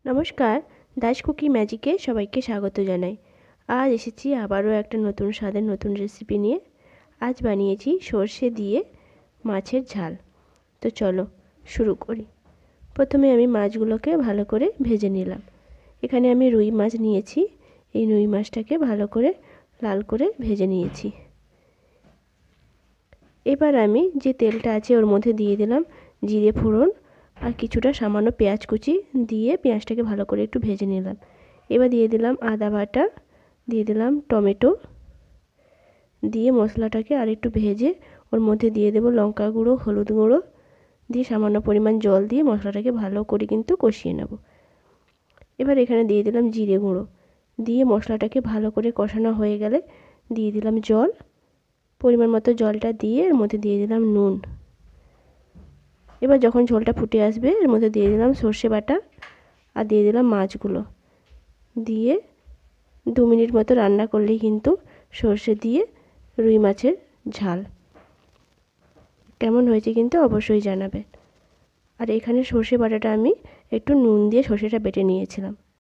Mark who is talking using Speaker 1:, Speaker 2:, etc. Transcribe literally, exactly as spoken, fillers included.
Speaker 1: নমস্কার, দাস কুকি ম্যাজিকে সবাইকে স্বাগত জানাই। আজ এসেছি আবারও একটা নতুন স্বাদের নতুন রেসিপি নিয়ে। আজ বানিয়েছি সর্ষে দিয়ে মাছের ঝাল। তো চলো শুরু করি। প্রথমে আমি মাছগুলোকে ভালো করে ভেজে নিলাম। এখানে আমি রুই মাছ নিয়েছি। এই রুই মাছটাকে ভালো করে লাল করে ভেজে নিয়েছি। এবার আমি যে তেলটা আছে ওর মধ্যে দিয়ে দিলাম জিরে ফোড়ন আর কিছুটা সামান্য পেঁয়াজ কুচি দিয়ে পেঁয়াজটাকে ভালো করে একটু ভেজে নিলাম। এবার দিয়ে দিলাম আদা বাটা, দিয়ে দিলাম টমেটো, দিয়ে মশলাটাকে আর একটু ভেজে ওর মধ্যে দিয়ে দেবো লঙ্কা গুঁড়ো, হলুদ গুঁড়ো, দিয়ে সামান্য পরিমাণ জল দিয়ে মশলাটাকে ভালো করে কিন্তু কষিয়ে নেব। এবার এখানে দিয়ে দিলাম জিরে গুঁড়ো, দিয়ে মশলাটাকে ভালো করে কষানো হয়ে গেলে দিয়ে দিলাম জল, পরিমাণ মতো জলটা দিয়ে এর মধ্যে দিয়ে দিলাম নুন। এবার যখন ঝোলটা ফুটে আসবে এর মধ্যে দিয়ে দিলাম সর্ষে বাটা আর দিয়ে দিলাম মাছগুলো, দিয়ে দু মিনিট মতো রান্না করলেই কিন্তু সর্ষে দিয়ে রুই মাছের ঝাল। কেমন হয়েছে কিন্তু অবশ্যই জানাবেন। আর এখানে সর্ষে বাটাটা আমি একটু নুন দিয়ে সর্ষেটা বেটে নিয়েছিলাম।